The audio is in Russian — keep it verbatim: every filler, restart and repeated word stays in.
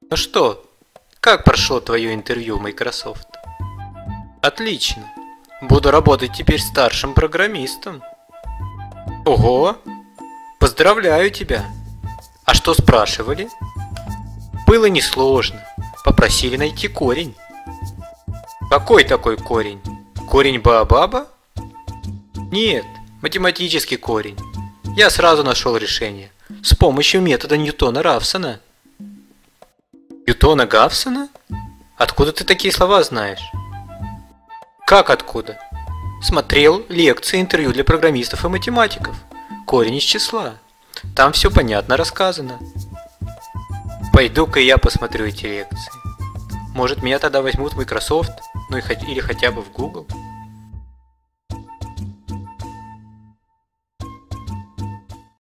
Ну что, как прошло твое интервью в Microsoft? Отлично. Буду работать теперь старшим программистом. Ого! Поздравляю тебя. А что спрашивали? Было несложно. Попросили найти корень. Какой такой корень? Корень Баобаба? Нет, математический корень. Я сразу нашел решение. С помощью метода Ньютона-Рафсона. Ньютона-Рафсона? Откуда ты такие слова знаешь? Как откуда? Смотрел лекции, интервью для программистов и математиков. Корень из числа. Там все понятно рассказано. Пойду-ка я посмотрю эти лекции. Может, меня тогда возьмут в Microsoft, ну и, или хотя бы в Google.